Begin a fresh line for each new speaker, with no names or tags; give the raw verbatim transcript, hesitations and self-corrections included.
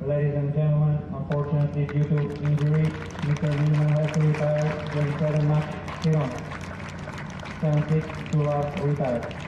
Ladies and gentlemen, unfortunately due to injury, Mister Newman has to retire. Game seven match, Hiron. seven six, Tula retired.